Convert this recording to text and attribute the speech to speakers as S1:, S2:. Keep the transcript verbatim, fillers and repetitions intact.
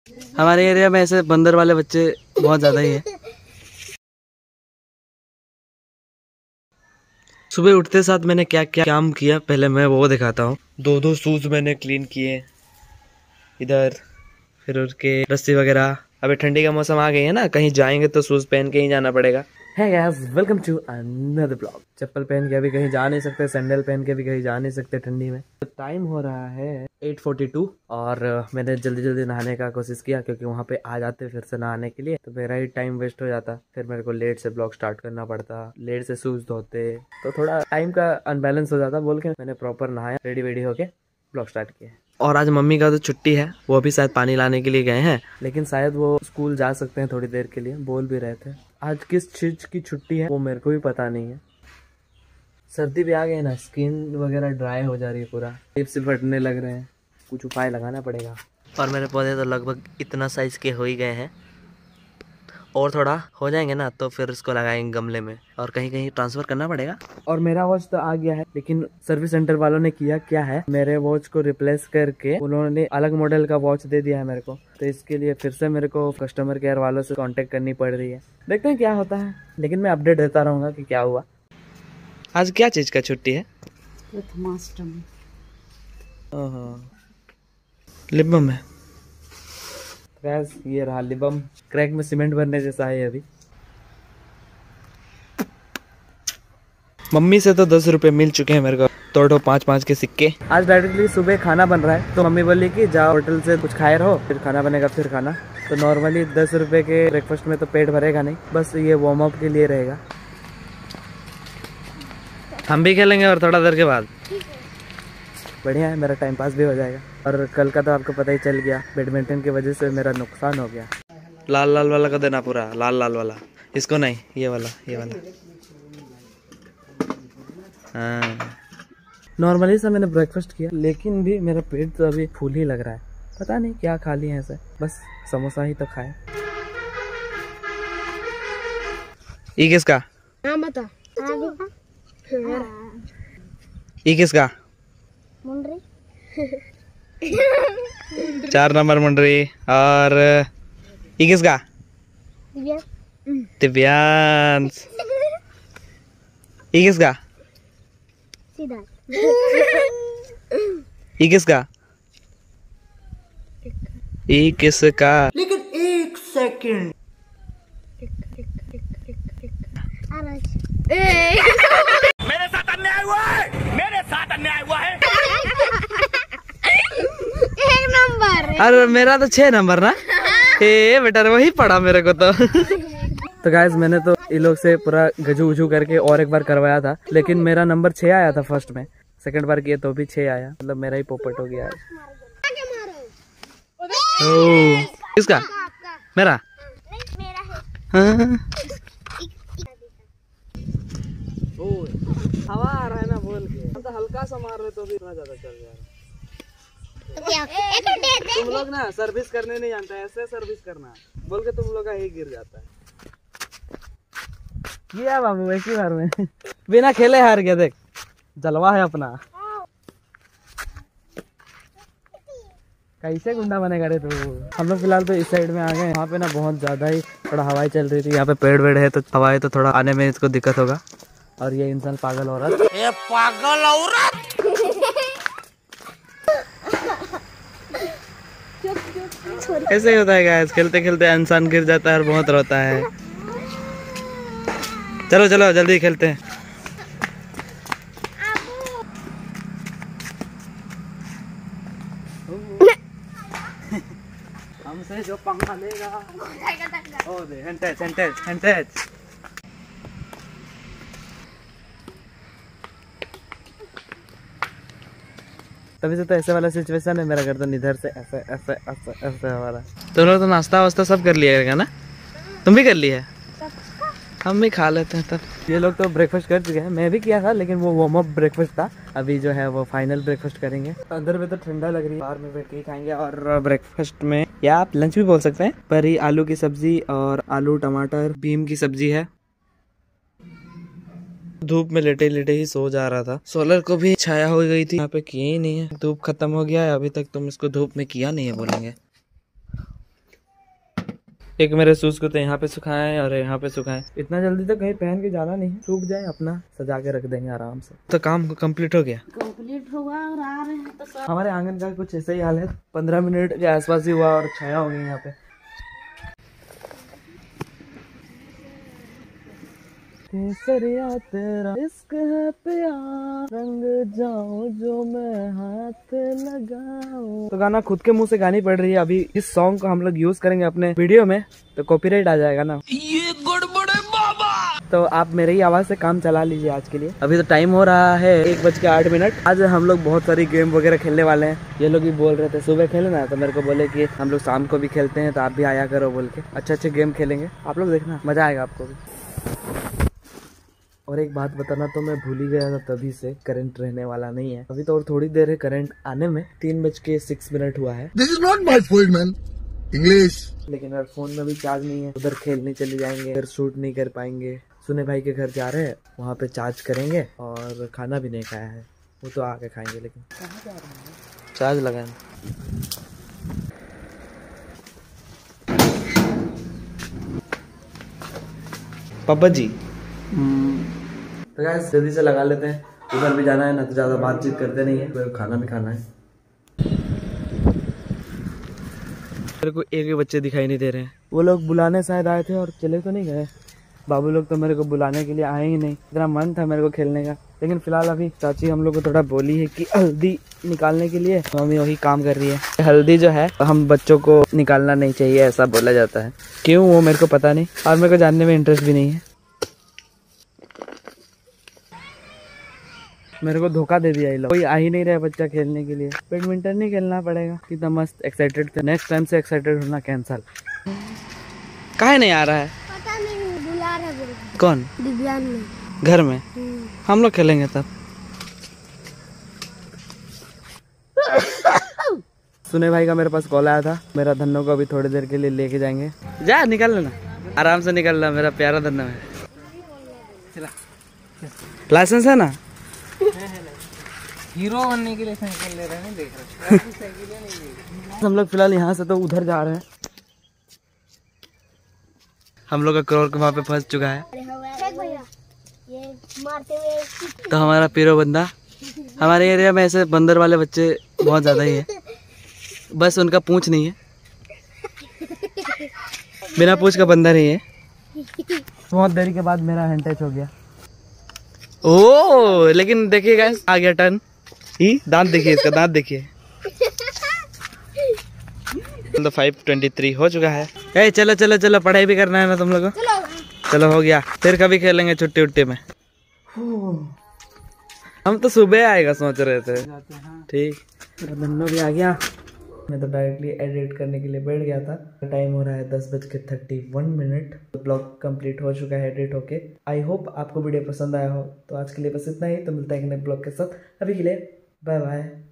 S1: हमारे एरिया में ऐसे बंदर वाले बच्चे बहुत ज्यादा ही है। सुबह उठते साथ मैंने क्या क्या काम किया पहले मैं वो दिखाता हूँ। दो दो शूज मैंने क्लीन किए इधर, फिर उसके रस्सी वगैरह। अभी ठंडी का मौसम आ गई है ना, कहीं जाएंगे तो शूज पहन के ही जाना पड़ेगा। है guys, welcome to another vlog. चप्पल पहन के अभी कहीं जा नहीं सकते, सैंडल पहन के भी कहीं जा नहीं सकते ठंडी में। तो टाइम हो रहा है एट फोर्टी टू और मैंने जल्दी जल्दी नहाने का कोशिश किया क्योंकि वहाँ पे आ जाते फिर से नहाने के लिए तो मेरा ही टाइम वेस्ट हो जाता। फिर मेरे को लेट से ब्लॉग स्टार्ट करना पड़ता, लेट से शूज धोते, तो थोड़ा टाइम का अनबैलेंस हो जाता। बोल के मैंने प्रॉपर नहाया, रेडी वेडी होके ब्लॉग स्टार्ट किया। और आज मम्मी का तो छुट्टी है, वो भी शायद पानी लाने के लिए गए हैं, लेकिन शायद वो स्कूल जा सकते हैं थोड़ी देर के लिए, बोल भी रहे थे। आज किस चीज की छुट्टी है वो मेरे को भी पता नहीं है। सर्दी भी आ गई ना, स्किन वगैरह ड्राई हो जा रही है, पूरा लिप्स फटने लग रहे हैं, कुछ उपाय लगाना पड़ेगा। और मेरे पौधे तो लगभग इतना साइज के हो ही गए हैं, और थोड़ा हो जाएंगे ना तो फिर इसको लगाएंगे गमले में और कहीं कहीं ट्रांसफर करना पड़ेगा। और मेरा वॉच तो आ गया है, लेकिन सर्विस सेंटर वालों ने किया क्या है, मेरे वॉच को रिप्लेस करके उन्होंने अलग मॉडल का वॉच दे दिया है मेरे को। तो इसके लिए फिर से मेरे को कस्टमर केयर वालों से कांटेक्ट करनी पड़ रही है। देखते हैं क्या होता है, लेकिन मैं अपडेट देता रहूंगा कि क्या हुआ। आज क्या चीज का छुट्टी है?
S2: प्रथमाष्टमी।
S1: लिबम है। गैस ये रहा लिबम, क्रैक में सीमेंट भरने जैसा है अभी। मम्मी से तो दस रुपए मिल चुके हैं मेरे को, तोड़ो पाँच पाँच के सिक्के। आज डायरेक्टली सुबह खाना बन रहा है तो मम्मी बोली कि जाओ होटल से कुछ खाए रहो, फिर खाना बनेगा फिर खाना। तो नॉर्मली दस रुपए के ब्रेकफास्ट में तो पेट भरेगा नहीं, बस ये वार्म अप के लिए रहेगा। हम भी खेलेंगे और थोड़ा देर के बाद। बढ़िया है, मेरा टाइम पास भी हो जाएगा। और कल का तो आपको पता ही चल गया, बैडमिंटन की वजह से मेरा नुकसान हो गया। लाल लाल वाला का देना पूरा, लाल लाल वाला, इसको नहीं, ये वाला, ये वाला। हाँ, नॉर्मली से मैंने ब्रेकफास्ट किया, लेकिन भी मेरा पेट तो अभी फुल ही लग रहा है। पता नहीं क्या खा लिए ऐसे, बस समोसा ही तो खाए। ये किसका?
S2: हाँ बता।
S1: ये किसका?
S2: मुंडरी।
S1: चार नंबर मुंडरी। और ये किसका? दिव्यांश। ये किसका?
S2: सिद्धार्थ।
S1: ये किसका? ये किसका?
S3: लेकिन एक सेकंड, मेरे साथ अन्याय हुआ है, मेरे साथ अन्याय हुआ है।
S2: एक नंबर।
S1: अरे मेरा तो छह नंबर ना। ए बेटा वही पड़ा मेरे को तो। तो गाइस मैंने तो इन लोग से पूरा गजू उजू करके और एक बार करवाया था, लेकिन मेरा नंबर छह आया था फर्स्ट में। सेकंड बार किए तो भी छह आया, मतलब मेरा ही पोपट हो गया है। ओह, किसका? मेरा? हाँ। हवा आ रहा है ना बोल के, हम तो हल्का सा मार रहे तो भी इतना ज्यादा चल जा रहा है। तुम लोग ना सर्विस करने नहीं जानते, ऐसे सर्विस करना बोल के तुम लोग का ही गिर जाता है। किया बाबू एक ही बार में बिना खेले हार गया, देख जलवा है अपना। कैसे गुंडा बनेगा रे तू। हम लोग फिलहाल तो इस साइड में आ गए, यहाँ पे ना बहुत ज्यादा ही थोड़ा हवाई चल रही थी। यहाँ पे पेड़ वेड़ है तो हवाई तो थोड़ा आने में इसको दिक्कत होगा। और ये इंसान पागल औरत, ये पागल औरत। ऐसे ही होता है गाइस, खेलते खेलते इंसान गिर जाता है और बहुत रोता है। चलो चलो जल्दी खेलते हैं। हमसे जो पंगा लेगा oh the hand touch hand touch hand touch. तभी से तो ऐसे वाला सिचुएशन है, मेरा गर्दन इधर से ऐसे ऐसे ऐसे ऐसे वाला। तुम लोग तो नाश्ता वास्ता सब कर लिया रहेगा ना? तुम भी कर ली है? हम भी खा लेते हैं तब। ये लोग तो ब्रेकफास्ट कर चुके हैं, मैं भी किया था, लेकिन वो वार्म अप ब्रेकफास्ट था। अभी जो है वो फाइनल ब्रेकफास्ट करेंगे। अंदर में तो ठंडा लग रही है, बाहर में बैठ के खाएंगे। और ब्रेकफास्ट में या आप लंच भी बोल सकते हैं, पर ही आलू की सब्जी और आलू टमाटर बीम की सब्जी है। धूप में लेटे लेटे ही सो जा रहा था। सोलर को भी छाया हो गई थी, यहाँ पे किए ही नहीं है। धूप खत्म हो गया है, अभी तक तुम इसको धूप में किया नहीं है बोलेंगे। एक मेरे शूज को तो यहाँ पे सुखाए और यहाँ पे सुखाए। इतना जल्दी तो कहीं पहन के जाना नहीं है, सूख जाए अपना सजा के रख देंगे आराम से। तो काम कंप्लीट हो गया,
S2: कंप्लीट होगा और आ रहे हैं तो सब।
S1: हमारे आंगन का कुछ ऐसा ही हाल है, पंद्रह मिनट के आसपास ही हुआ और छाया हो गई यहाँ पे। केसरिया तेरा इश्क है प्यार, रंग जाऊं जो मैं हाथ लगाऊं। तो गाना खुद के मुंह से गानी पड़ रही है। अभी इस सॉन्ग को हम लोग यूज करेंगे अपने वीडियो में तो कॉपीराइट आ जाएगा ना, ये गड़बड़ है बाबा। तो आप मेरे ही आवाज से काम चला लीजिए आज के लिए। अभी तो टाइम हो रहा है एक बज के आठ मिनट। आज हम लोग बहुत सारी गेम वगैरह खेलने वाले हैं। ये लोग भी बोल रहे थे सुबह खेलना, तो मेरे को बोले कि हम लोग शाम को भी खेलते हैं तो आप भी आया करो बोल के। अच्छे अच्छे गेम खेलेंगे, आप लोग देखना, मजा आएगा आपको भी। और एक बात बताना तो मैं भूल ही गया था, तभी से करंट रहने वाला नहीं है अभी तो, और थोड़ी देर है करंट आने में। तीन बज के सिक्स मिनट हुआ है।
S4: This is not my fault man, English.
S1: लेकिन यार फोन में भी चार्ज नहीं है, उधर खेलने चले जाएंगे, फिर शूट नहीं कर पाएंगे। सुने भाई के घर जा रहे हैं, वहाँ पे चार्ज करेंगे और खाना भी नहीं खाया है, वो तो आके खाएंगे। लेकिन कहाँ जा रहे हैं? चार्ज लगाना। पापा जी तो गाइस जल्दी से लगा लेते हैं, उधर भी जाना है ना, तो ज्यादा बातचीत करते नहीं है, फिर खाना भी खाना है। मेरे को एक भी बच्चे दिखाई नहीं दे रहे हैं। वो लोग बुलाने शायद आए थे और चले तो नहीं गए। बाबू लोग तो मेरे को बुलाने के लिए आए ही नहीं। इतना मन था मेरे को खेलने का, लेकिन फिलहाल अभी चाची हम लोग को थोड़ा बोली है कि हल्दी निकालने के लिए, मम्मी वही काम कर रही है। हल्दी जो है हम बच्चों को निकालना नहीं चाहिए, ऐसा बोला जाता है। क्यों वो मेरे को पता नहीं, और मेरे को जानने में इंटरेस्ट भी नहीं है। मेरे को धोखा दे दिया ये लोग, कोई आ ही नहीं रहा बच्चा खेलने के लिए। बैडमिंटन नहीं खेलना पड़ेगा। कितना मस्त एक्साइटेड थे, नेक्स्ट टाइम से एक्साइटेड होना कैंसल। काहे नहीं आ रहा है?
S2: पता नहीं, बुला रहे हैं।
S1: कौन?
S2: दिव्यांग में
S1: घर में। हम लोग खेलेंगे तब। सुने भाई का मेरे पास कॉल आया था, मेरा धन्नो को अभी थोड़ी देर के लिए लेके जाएंगे। जा निकल लेना, आराम से निकल लेना, मेरा प्यारा धन्नो है। लाइसेंस है ना?
S5: हीरो बनने के लिए साइकिल ले रहे हैं, देख रहे हैं।
S1: हम लोग फिलहाल यहाँ से तो उधर जा रहे हैं। हम लोग का करोड़ वहाँ पे फंस चुका है।
S2: भैया ये मारते हुए
S1: तो हमारा पीरो बंदा, हमारे एरिया में ऐसे बंदर वाले बच्चे बहुत ज्यादा ही है, बस उनका पूंछ नहीं है, बिना पूंछ का बंदर ही है। बहुत देरी के बाद मेरा हैंड टच हो गया। ओ लेकिन देखिए गाइस, आ गया टर्न ही। दांत देखिए, इसका दांत देखिए। तो फाइव ट्वेंटी थ्री हो चुका है। ए चलो चलो चलो, पढ़ाई भी करना है ना तुम लोगों को। चलो हो गया, फिर कभी खेलेंगे छुट्टी उट्टी में। हम तो सुबह आएगा सोच रहे थे। ठीक, धन्नो भी आ गया। मैं तो डायरेक्टली एडिट करने के लिए बैठ गया था। टाइम हो रहा है दस बज के thirty one minute. Vlog complete हो चुका है एडिट होके। आई होप आपको वीडियो पसंद आया हो। तो आज के लिए बस इतना ही, तो मिलता है एक नए ब्लॉग के साथ। अभी के लिए बाय बाय।